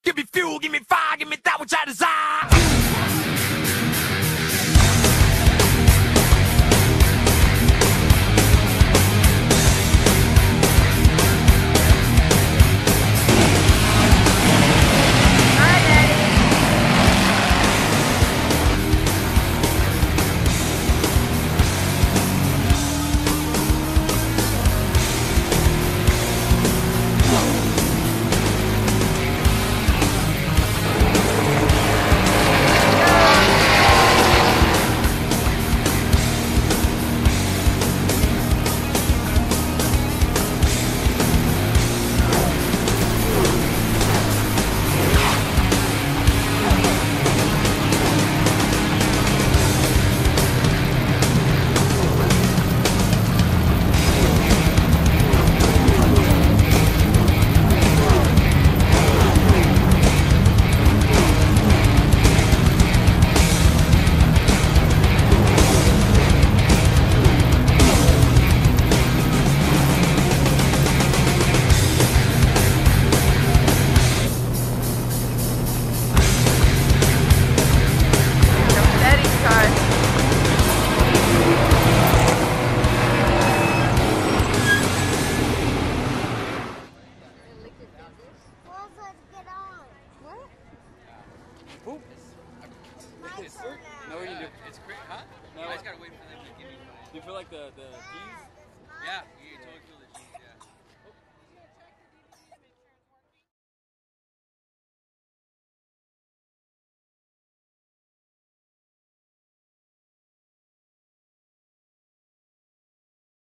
Give me fuel, give me fire, give me that which I desire. Oop. No, you do. It's great, huh? No. I just gotta wait for them to give me. Do you feel like the keys?